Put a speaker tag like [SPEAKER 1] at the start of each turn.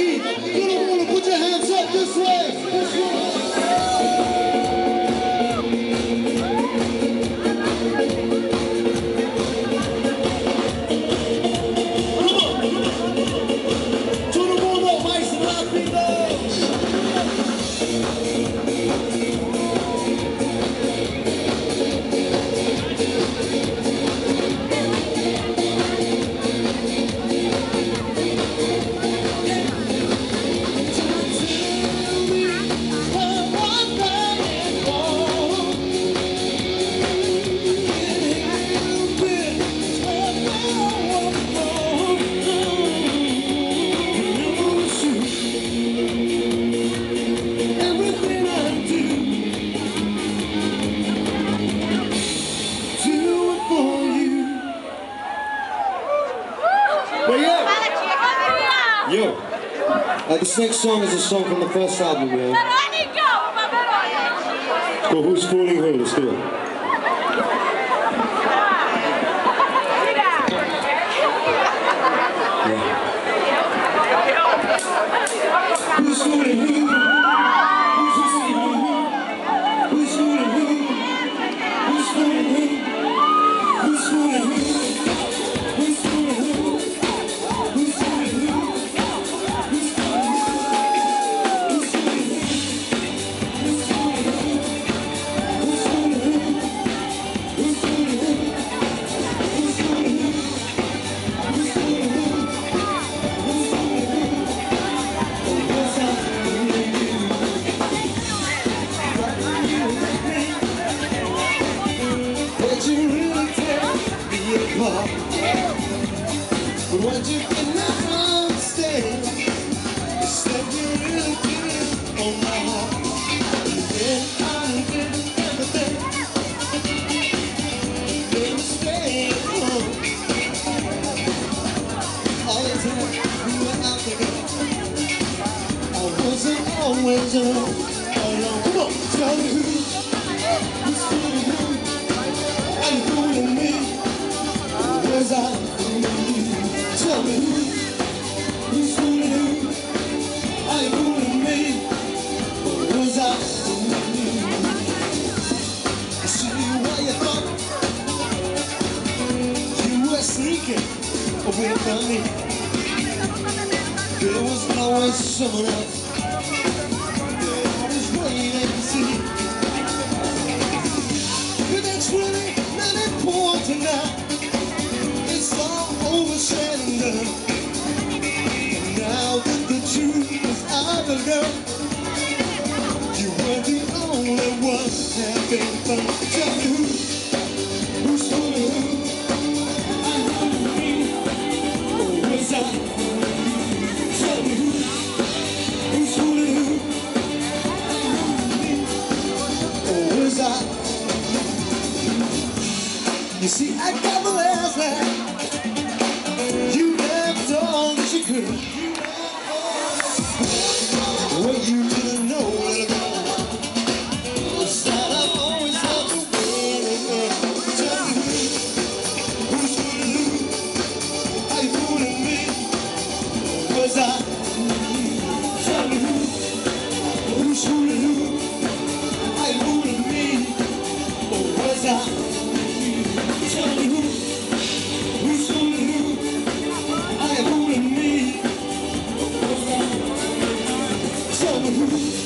[SPEAKER 1] aquí. Todo el mundo, put your hands up this way. This next song is a song from the first album, yeah? Well, who's fooling who? Let's do it. Yeah. Who's fooling who? Who's fooling who? Who's fooling who? Who's fooling who? Who's fooling who? Who's fooling who? Who's fooling who? But what you cannot understand is that you really did on my heart. Then I did everything. Then you stayed home. All the time we were out together, I wasn't always alone. Come on, tell me who's fooling who? And fooling me? Was I? Tell me who's fooling who? Are you fooling me? Or was I fooling you? I see why you thought you were sneaking away from me. There was always someone else that I was waiting to see. But that's really not important now. It's all over, said and done. And now that the truth is out of girl, you were the only one having fun. Tell me who's fooling who? I'm fooling me, or was I? Tell me who's fooling who? I'm fooling me, or was I? You see, I got the last laugh. You never told that you could. What you didn't know, little girl, was that I've always had the world. Tell me who's fooling who? Are you fooling me? Was I? Tell me who's fooling who? Are you fooling me? Or was I? Tell me who's fooling who? Are you fooling me? Tell me who?